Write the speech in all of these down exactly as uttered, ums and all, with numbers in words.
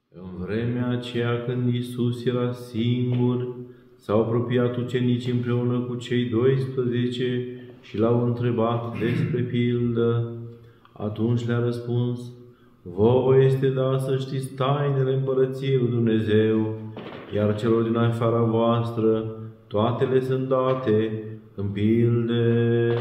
În vremea aceea când Iisus era singur, s-au apropiat ucenicii împreună cu cei doisprezece și l-au întrebat despre pildă. Atunci le-a răspuns: vouă este dat să știți tainele Împărăției lui Dumnezeu, iar celor din afara voastră toate le sunt date în pilde.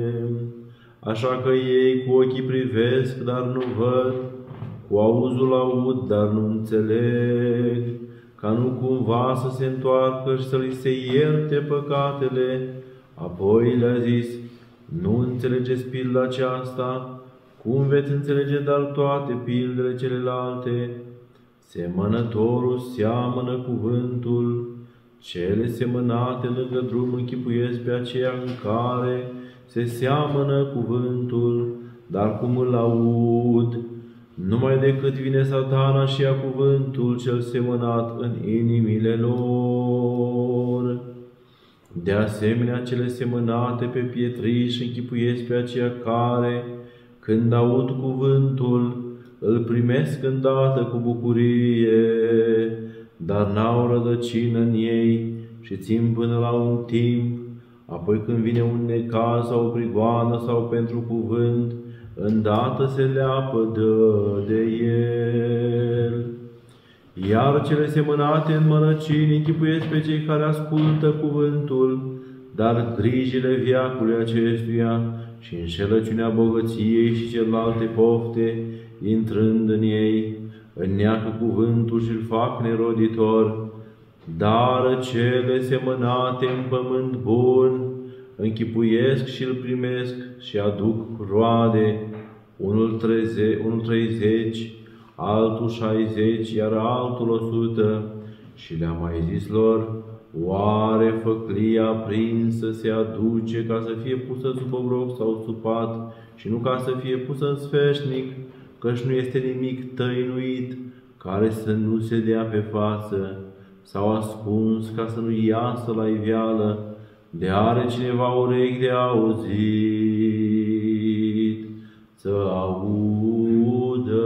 Așa că ei cu ochii privesc, dar nu văd, cu auzul aud, dar nu înțeleg, ca nu cumva să se întoarcă și să li se ierte păcatele. Apoi le-a zis: nu înțelegeți pilda aceasta? Cum veți înțelege dar toate pildele celelalte? Semănătorul seamănă cuvântul. Cele semănate lângă drum închipuiesc pe aceea în care se seamănă cuvântul, dar cum îl aud, numai decât vine Satana și ia cuvântul cel semănat în inimile lor. De asemenea, cele semănate pe pietriș închipuiesc pe aceia care, când aud cuvântul, îl primesc îndată cu bucurie, dar n-au rădăcină în ei și țin până la un timp. Apoi când vine un necaz sau o prigoană sau pentru cuvânt, îndată se leapădă de el. Iar cele semănate în mărăcini închipuiesc pe cei care ascultă cuvântul, dar grijile veacului acestuia și înșelăciunea bogăției și celelalte pofte, intrând în ei, înneacă cuvântul și îl fac neroditor. Dar cele semănate în pământ bun închipuiesc și îl primesc și aduc roade, unul, treze, unul treizeci, altul șaizeci, iar altul o sută. Și le-a mai zis lor: oare făclia aprinsă se aduce ca să fie pusă sub obroc sau sub pat, și nu ca să fie pusă în sfeșnic, căci nu este nimic tăinuit care să nu se dea pe față, sau ascuns ca să nu iasă la iveală. De are cineva urechi de auzit, să audă.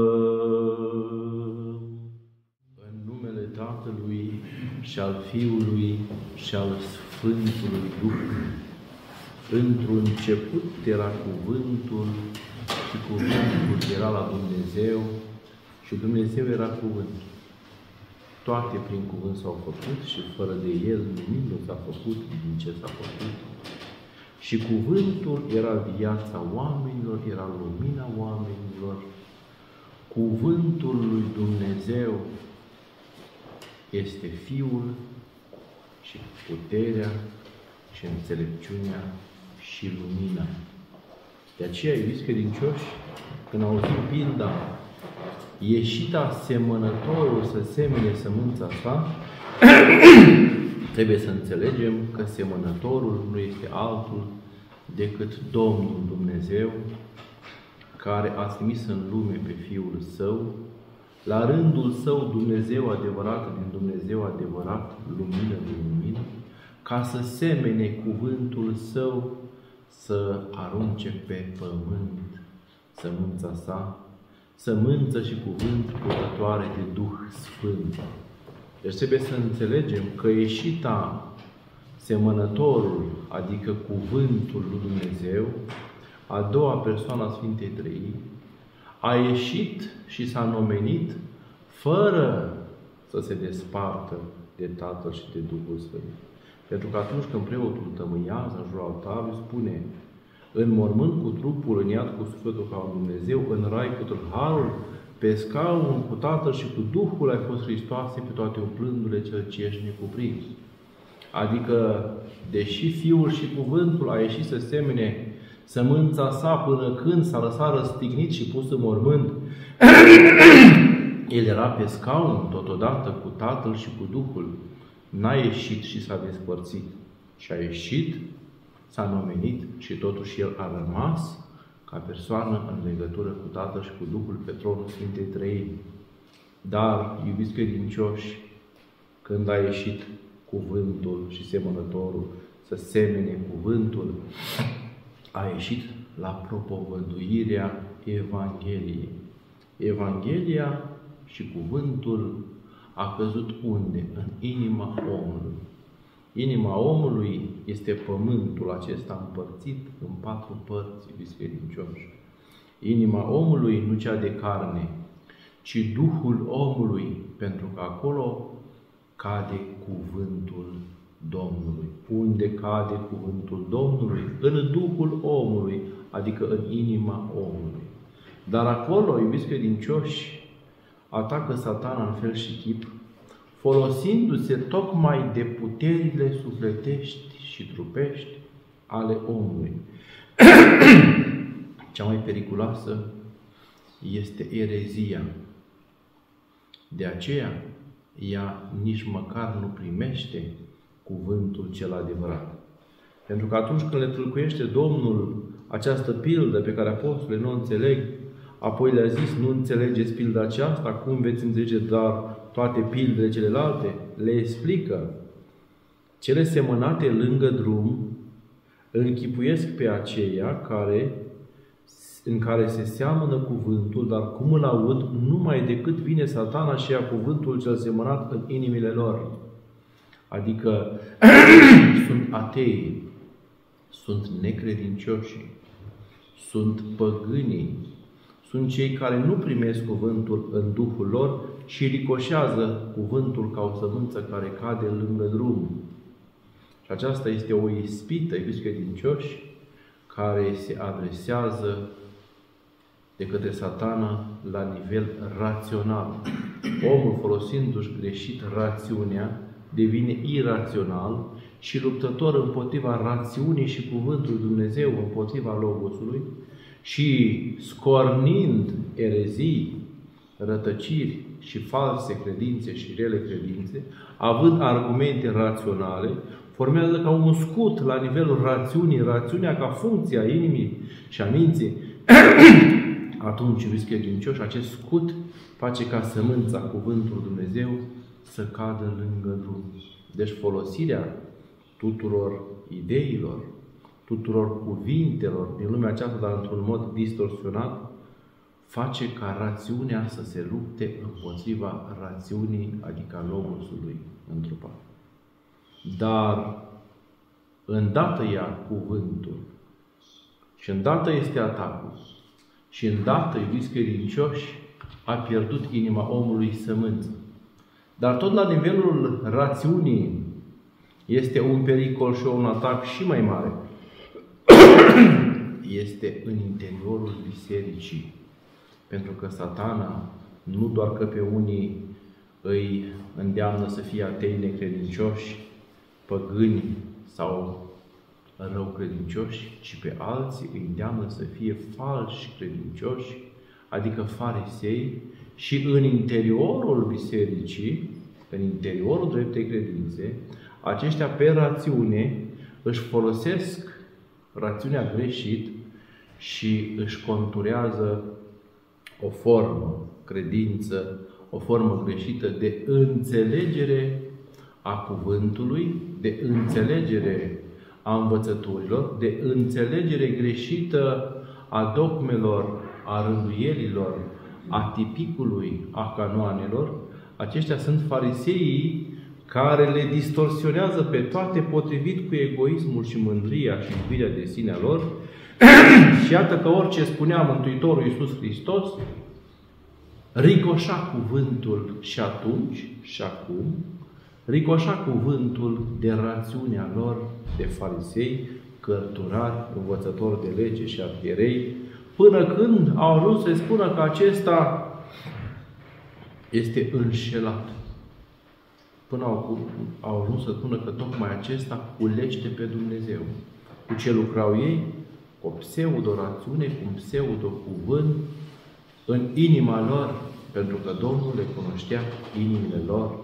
În numele Tatălui și al Fiului și al Sfântului Duh. Într-un început era cuvântul și cuvântul era la Dumnezeu și Dumnezeu era cuvântul. Toate prin cuvânt s-au făcut și fără de el nimic nu s-a făcut din ce s-a făcut. Și cuvântul era viața oamenilor, era lumina oamenilor. Cuvântul lui Dumnezeu este Fiul și puterea și înțelepciunea și lumina. De aceea, iubiți credincioși, când auzim pilda ieșita semănătorul să semene sămânța sa, trebuie să înțelegem că semănătorul nu este altul decât Domnul Dumnezeu, care a trimis în lume pe Fiul Său, la rândul Său Dumnezeu adevărat din Dumnezeu adevărat, lumină din lumină, ca să semene cuvântul Său, să arunce pe pământ sămânța sa, sămânță și cuvânt purtătoare de Duh Sfânt. Deci trebuie să înțelegem că ieșita semănătorul, adică cuvântul lui Dumnezeu, a doua persoană a Sfintei Treimi, a ieșit și s-a nomenit fără să se despartă de Tatăl și de Duhul Sfânt. Pentru că atunci când preotul tămâiază în jurul altarului, spune: în mormânt cu trupul, în iad cu sufletul ca un Dumnezeu, în rai cu tâlharul, pe scaun cu Tatăl și cu Duhul ai fost Hristoase, pe toate umplându-le cel ce ești necuprins. Adică, deși Fiul și Cuvântul a ieșit să semene sămânța sa până când s-a lăsat răstignit și pus în mormânt, el era pe scaun totodată cu Tatăl și cu Duhul. N-a ieșit și s-a despărțit, și a ieșit, s-a nomenit și totuși el a rămas ca persoană în legătură cu Tatăl și cu Duhul pe tronul Sfintei Treimi. Dar, iubiți credincioși, când a ieșit cuvântul și semănătorul să semene cuvântul, a ieșit la propovăduirea Evangheliei. Evanghelia și cuvântul a căzut unde? În inima omului. Inima omului este pământul acesta împărțit în patru părți, iubiți credincioși. Inima omului, nu cea de carne, ci Duhul omului, pentru că acolo cade cuvântul Domnului. Unde cade cuvântul Domnului? În Duhul omului, adică în inima omului. Dar acolo, iubiți credincioși, atacă Satana în fel și chip, folosindu-se tocmai de puterile sufletești și trupești ale omului. Cea mai periculoasă este erezia. De aceea, ea nici măcar nu primește cuvântul cel adevărat. Pentru că atunci când le tâlcuiește Domnul această pildă pe care apostolii nu o înțeleg, apoi le-a zis, nu înțelegeți pilda aceasta, cum veți înțelege dar toate pildele celelalte? Le explică. Cele semănate lângă drum închipuiesc pe aceia care, în care se seamănă cuvântul, dar cum îl aud, numai decât vine Satana și ia cuvântul cel semănat în inimile lor. Adică sunt atei, sunt necredincioși, sunt păgânii, sunt cei care nu primesc cuvântul în Duhul lor și ricoșează cuvântul ca o sămânță care cade lângă drum. Și aceasta este o ispită, iubiți credincioși, care se adresează de către Satana la nivel rațional. Omul, folosindu-și greșit rațiunea, devine irațional și luptător împotriva rațiunii și cuvântului Dumnezeu, împotriva Logosului, și scornind erezii, rătăciri și false credințe și rele credințe, având argumente raționale, formează ca un scut la nivelul rațiunii, rațiunea ca funcție a inimii și a minții. Atunci, iubiți credincioși, acest scut face ca sămânța, cuvântul Dumnezeu, să cadă lângă drum. Deci folosirea tuturor ideilor, tuturor cuvintelor din lumea aceasta, dar într-un mod distorsionat, face ca rațiunea să se lupte împotriva rațiunii, adică a Logosului întrupat. Dar îndată ia cuvântul și îndată este atacul și îndată, iubiți credincioși, a pierdut inima omului sămânță. Dar tot la nivelul rațiunii este un pericol și un atac și mai mare. Este în interiorul bisericii. Pentru că Satana nu doar că pe unii îi îndeamnă să fie atei necredincioși, păgâni sau rău credincioși, ci pe alții îi îndeamnă să fie falși credincioși, adică farisei, și în interiorul bisericii, în interiorul dreptei credințe, aceștia pe rațiune își folosesc rațiunea greșit și își conturează o formă, credință, o formă greșită de înțelegere a cuvântului, de înțelegere a învățăturilor, de înțelegere greșită a dogmelor, a rânduielilor, a tipicului, a canoanelor. Aceștia sunt fariseii care le distorsionează pe toate potrivit cu egoismul și mândria și iubirea de sine a lor. Și iată că orice spunea Mântuitorul Iisus Hristos, ricoșa cuvântul și atunci și acum, ricoșa cuvântul de rațiunea lor de farisei, cărturari, învățători de lege și arhierei, până când au ajuns să spună că acesta este înșelat. Până au, au ajuns să spună că tocmai acesta culește pe Dumnezeu. Cu ce lucrau ei? Cu o pseudo-rațiune, cu un pseudo-cuvânt în inima lor, pentru că Domnul le cunoștea inimile lor.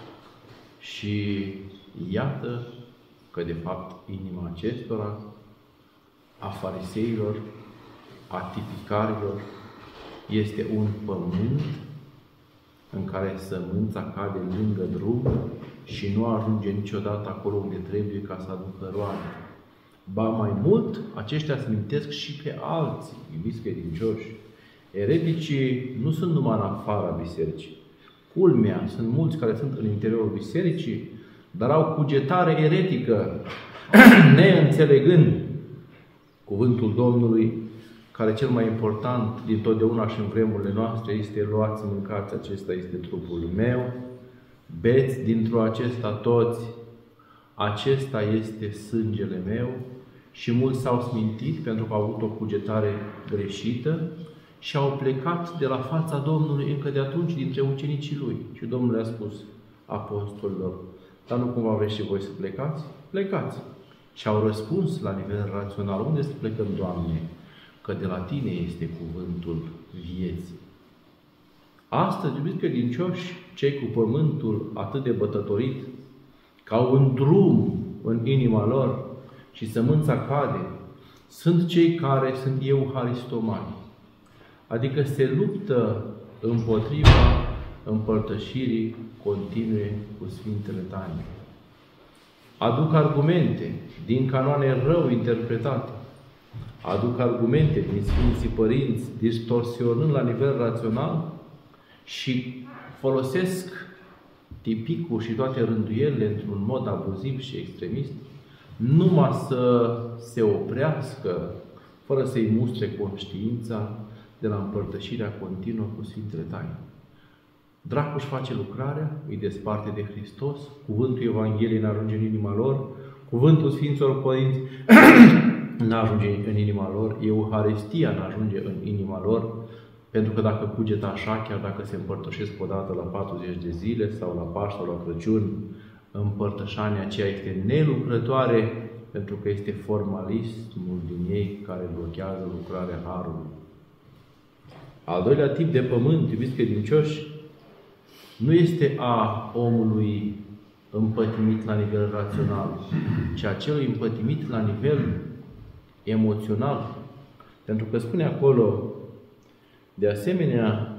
Și iată că, de fapt, inima acestora, a fariseilor, a tipicarilor, este un pământ în care sămânța cade lângă drum și nu ajunge niciodată acolo unde trebuie ca să aducă roade. Ba mai mult, aceștia smintesc și pe alții, iubiți credincioși. Ereticii nu sunt numai în afara bisericii. Culmea, sunt mulți care sunt în interiorul bisericii, dar au cugetare eretică, neînțelegând cuvântul Domnului, care cel mai important din totdeauna și în vremurile noastre este: luați, mâncați, acesta este trupul meu, beți dintr-o acesta toți, acesta este sângele meu. Și mulți s-au smintit pentru că au avut o cugetare greșită și au plecat de la fața Domnului încă de atunci dintre ucenicii Lui. Și Domnul le-a spus apostolilor: dar nu cumva vreți și voi să plecați? Plecați! Și au răspuns la nivel rațional: unde să plecăm, Doamne? Că de la Tine este cuvântul vieții. Astăzi, iubiți credincioși, cei cu pământul atât de bătătorit, că au un drum în inima lor și sămânța cade, sunt cei care sunt euharistomani, adică se luptă împotriva împărtășirii continue cu Sfintele Taine. Aduc argumente din canoane rău interpretate, aduc argumente din Sfinții Părinți, distorsionând la nivel rațional și folosesc tipicul și toate rânduielile într-un mod abuziv și extremist, numai să se oprească, fără să-i mustre conștiința, de la împărtășirea continuă cu Sfintele Taine. Dracul își face lucrarea, îi desparte de Hristos, cuvântul Evangheliei n-ajunge în inima lor, cuvântul Sfinților Părinți n-ajunge în inima lor, Euharistia n-ajunge în inima lor, pentru că dacă cugetă așa, chiar dacă se împărtășesc o dată la patruzeci de zile sau la Paști sau la Crăciun, împărtășania aceea este nelucrătoare, pentru că este formalismul din ei care blochează lucrarea Harului. Al doilea tip de pământ, iubiți credincioși, nu este a omului împătimit la nivel rațional, ci a celui împătimit la nivel emoțional. Pentru că spune acolo, de asemenea,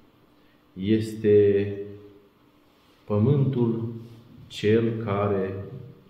este pământul cel care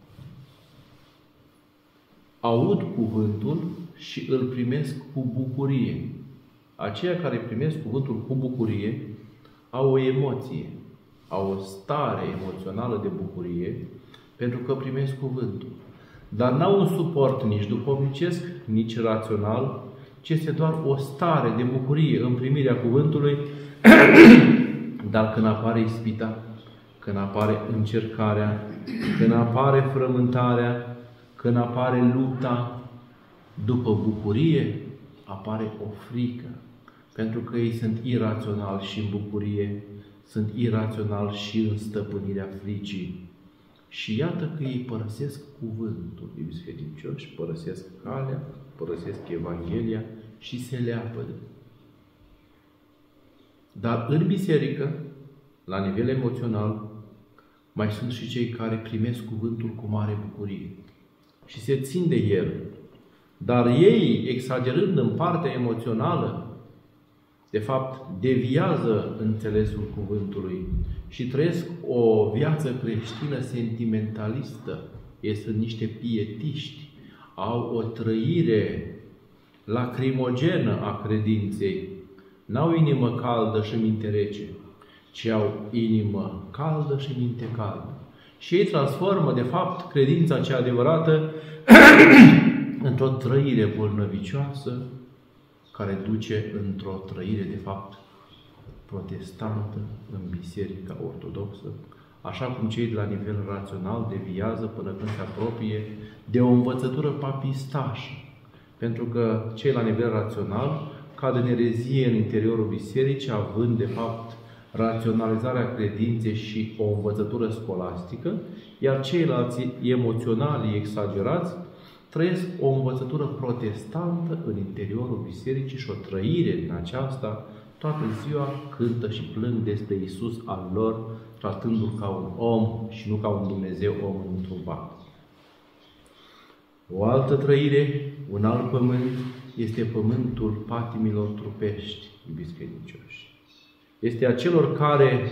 aud cuvântul și îl primesc cu bucurie. Aceia care primesc cuvântul cu bucurie au o emoție, au o stare emoțională de bucurie pentru că primesc cuvântul. Dar n-au un suport nici duhovnicesc, nici rațional, ci este doar o stare de bucurie în primirea cuvântului. Dar când apare ispita, când apare încercarea, când apare frământarea, când apare lupta, după bucurie apare o frică. Pentru că ei sunt iraționali și în bucurie, sunt iraționali și în stăpânirea fricii. Și iată că ei părăsesc cuvântul, iubiți credincioși, părăsesc calea, părăsesc Evanghelia și se leapădă. Dar în biserică, la nivel emoțional, mai sunt și cei care primesc cuvântul cu mare bucurie și se țin de el. Dar ei, exagerând în partea emoțională, de fapt, deviază înțelesul cuvântului și trăiesc o viață creștină sentimentalistă. Ei sunt niște pietiști, au o trăire lacrimogenă a credinței. N-au inimă caldă și minte rece, ci au inimă caldă și minte caldă. Și ei transformă, de fapt, credința cea adevărată într-o trăire bolnăvicioasă, care duce într-o trăire, de fapt, protestantă în Biserica Ortodoxă, așa cum cei de la nivel rațional deviază până când se apropie de o învățătură papistașă. Pentru că cei la nivel rațional cad în erezie în interiorul bisericii, având, de fapt, raționalizarea credinței și o învățătură scolastică, iar ceilalți emoționali exagerați trăiesc o învățătură protestantă în interiorul bisericii și o trăire din aceasta toată ziua cântă și plâng despre Iisus al lor, tratându-l ca un om și nu ca un Dumnezeu om întrupat. O altă trăire, un alt pământ, este pământul patimilor trupești, iubiți credincioși. Este a celor care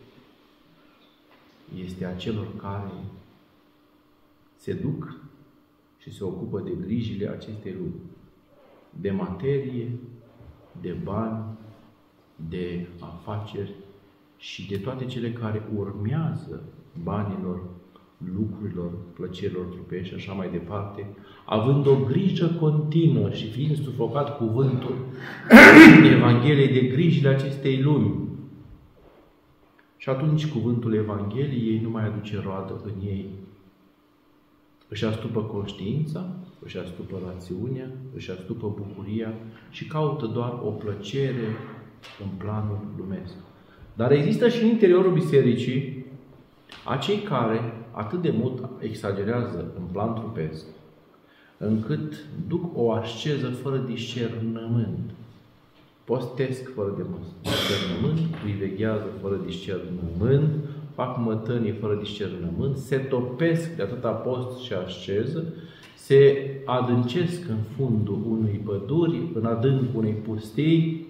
este a celor care se duc și se ocupă de grijile acestei lumi, de materie, de bani, de afaceri și de toate cele care urmează banilor, lucrurilor, plăcerilor trupești și așa mai departe, având o grijă continuă și fiind sufocat cuvântul Evangheliei de grijile acestei lumi. Și atunci cuvântul Evangheliei nu mai aduce roadă în ei. Își astupă conștiința, își astupă rațiunea, își astupă bucuria și caută doar o plăcere în planul lumesc. Dar există și în interiorul bisericii acei care atât de mult exagerează în plan trupesc, încât duc o asceză fără discernământ. Postesc fără de discernământ, priveghează fără discernământ, fac mătănii fără discernământ, se topesc de atâta post și asceză, se adâncesc în fundul unei păduri, în adâncul unei pustii,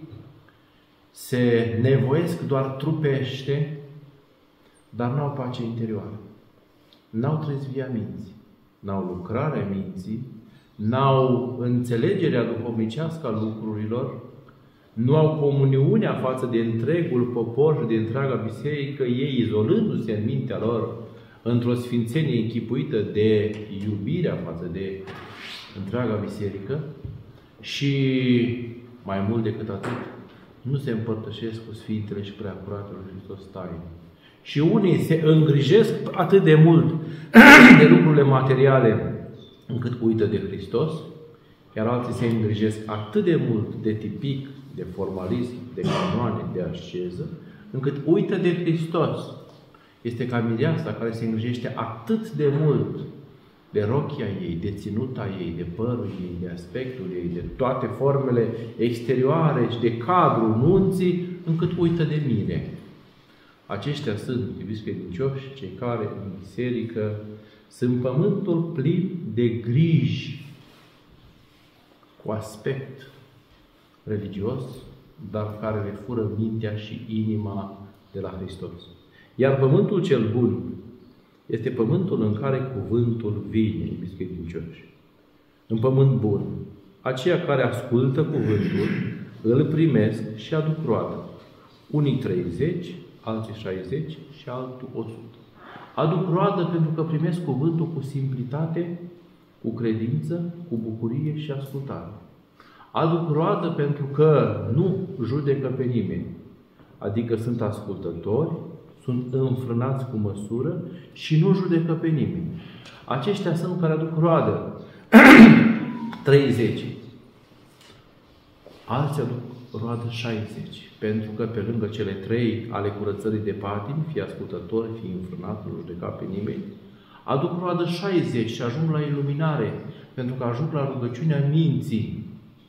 se nevoiesc doar trupește, dar n-au pace interioară. N-au trezvia minții, n-au lucrarea minții, n-au înțelegerea duhovnicească a lucrurilor, nu au comuniunea față de întregul popor și de întreaga biserică, ei izolându-se în mintea lor într-o sfințenie închipuită de iubirea față de întreaga biserică și, mai mult decât atât, nu se împărtășesc cu Sfintele și Preacuratele lui Hristos taine. Și unii se îngrijesc atât de mult de lucrurile materiale încât uită de Hristos, iar alții se îngrijesc atât de mult de tipic, de formalism, de canoane, de asceză, încât uită de Hristos. Este ca mireasa care se îngrijește atât de mult de rochia ei, de ținuta ei, de părul ei, de aspectul ei, de toate formele exterioare și de cadrul nunții, încât uită de mine. Aceștia sunt, iubiți credincioși, cei care în biserică sunt pământul plin de griji cu aspect religios, dar care le fură mintea și inima de la Hristos. Iar pământul cel bun este pământul în care cuvântul vine, iubiți credincioși. În pământ bun, aceia care ascultă cuvântul, îl primesc și aduc roadă. Unii treizeci, alții șaizeci și altul o sută. Aduc roadă pentru că primesc cuvântul cu simplitate, cu credință, cu bucurie și ascultare. Aduc roadă pentru că nu judecă pe nimeni, adică sunt ascultători, sunt înfrânați cu măsură și nu judecă pe nimeni. Aceștia sunt care aduc roadă. treizeci. Alții aduc roadă șaizeci. Pentru că pe lângă cele trei ale curățării de patimi, fie ascultători, fie înfrânat, nu judeca pe nimeni, aduc roadă șaizeci și ajung la iluminare, pentru că ajung la rugăciunea minții.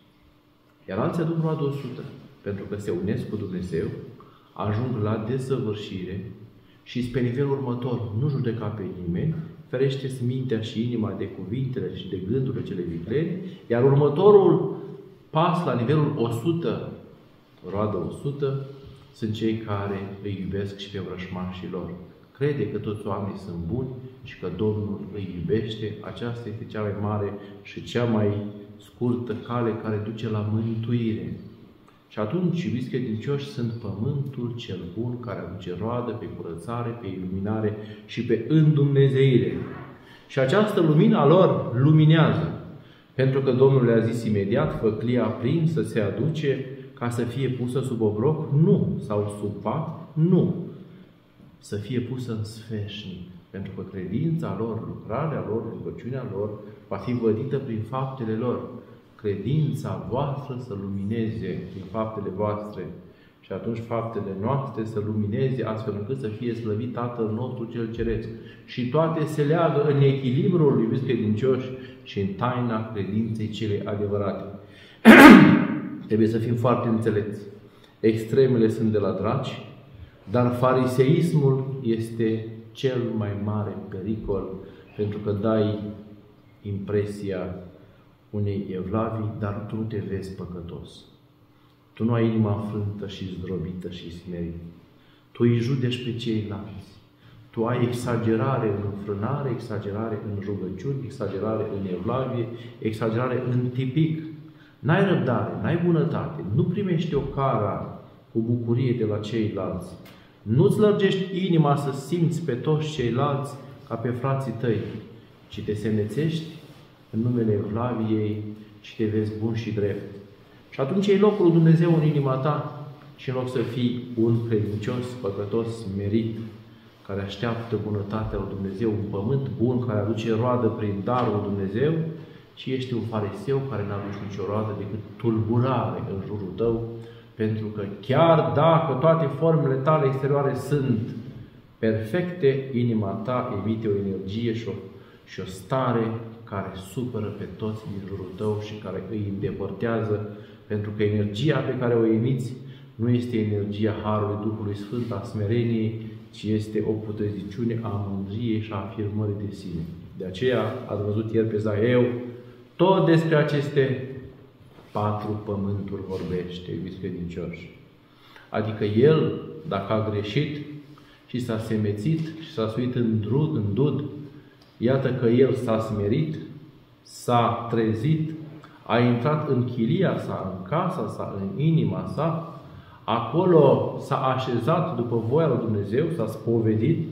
Iar alții aduc roadă o sută, pentru că se unesc cu Dumnezeu, ajung la desăvârșire și pe nivelul următor nu judeca pe nimeni, ferește-ți mintea și inima de cuvintele și de gândurile cele viclene, iar următorul pas la nivelul o sută, roadă o sută, sunt cei care îi iubesc și pe vrășmașii lor. Crede că toți oamenii sunt buni și că Domnul îi iubește. Aceasta este cea mai mare și cea mai scurtă cale care duce la mântuire. Și atunci, iubiți credincioși, sunt pământul cel bun care aduce roadă pe curățare, pe iluminare și pe îndumnezeire. Și această lumină a lor luminează. Pentru că Domnul le-a zis imediat, făclia aprinsă se aduce ca să fie pusă sub obroc? Nu. Sau sub pat? Nu. Să fie pusă în sfeșnic. Pentru că credința lor, lucrarea lor, rugăciunea lor va fi vădită prin faptele lor. Credința voastră să lumineze prin faptele voastre și atunci faptele noastre să lumineze astfel încât să fie slăvit Tatăl nostru cel Ceresc. Și toate se leagă în echilibrul, iubiți credincioși, și în taina credinței cele adevărate. Trebuie să fim foarte înțelepți. Extremele sunt de la draci, dar fariseismul este cel mai mare pericol, pentru că dai impresia unei evlavii, dar tu nu te vezi păcătos. Tu nu ai inima frântă și zdrobită și smerită. Tu îi judeci pe ceilalți. Tu ai exagerare în înfrânare, exagerare în rugăciuni, exagerare în evlavie, exagerare în tipic. N-ai răbdare, n-ai bunătate, nu primești o cara cu bucurie de la ceilalți. Nu-ți lărgești inima să simți pe toți ceilalți ca pe frații tăi, ci te semețești în numele Evlaviei și te vezi bun și drept. Și atunci e locul lui Dumnezeu în inima ta și în loc să fii un credincios, păcătos, smerit, care așteaptă bunătatea lui Dumnezeu, un pământ bun care aduce roadă prin darul lui Dumnezeu, și ești un fariseu care n-a adus nicio roadă decât tulburare în jurul tău, pentru că chiar dacă toate formele tale exterioare sunt perfecte, inima ta emite o energie și o, și o stare care supără pe toți din jurul tău și care îi îndepărtează, pentru că energia pe care o emiți nu este energia Harului Duhului Sfânt, a smereniei, ci este o putreziciune a mândriei și a afirmării de sine. De aceea, ați văzut ieri pe Zaheu, tot despre aceste patru pământuri vorbește, iubiți credincioși. Adică el, dacă a greșit și s-a semețit și s-a suit în drud, în dud, iată că el s-a smerit, s-a trezit, a intrat în chilia sa, în casa sa, în inima sa, acolo s-a așezat după voia lui Dumnezeu, s-a spovedit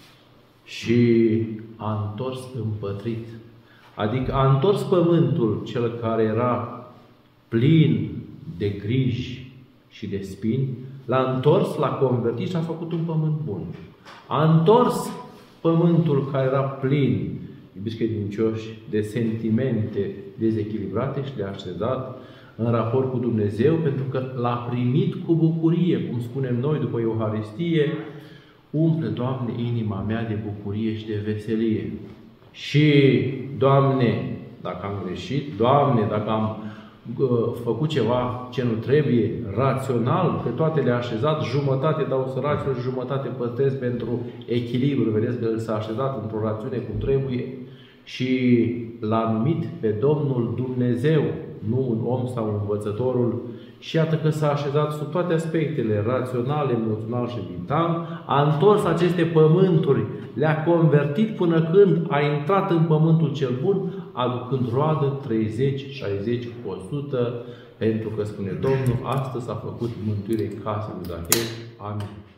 și a întors împătrit. Adică a întors pământul cel care era plin de griji și de spini, l-a întors, l-a convertit și a făcut un pământ bun. A întors pământul care era plin, iubiți credincioși, de sentimente dezechilibrate și le-a așezat în raport cu Dumnezeu, pentru că l-a primit cu bucurie, cum spunem noi după Euharistie, umple, Doamne, inima mea de bucurie și de veselie. Și, Doamne, dacă am greșit, Doamne, dacă am uh, făcut ceva ce nu trebuie, rațional, pe toate le-a așezat, jumătate dau săracilor, jumătate păstrez pentru echilibru. Vedeți că el s-a așezat într-o rațiune cum trebuie și l-a numit pe Domnul Dumnezeu, nu un om sau învățătorul, și iată că s-a așezat sub toate aspectele, rațional, emoțional și vital, a întors aceste pământuri, le-a convertit până când a intrat în pământul cel bun, aducând roadă treizeci, șaizeci, o sută, pentru că, spune Domnul, astăzi s-a făcut mântuire în casa lui Zaheu. Amin.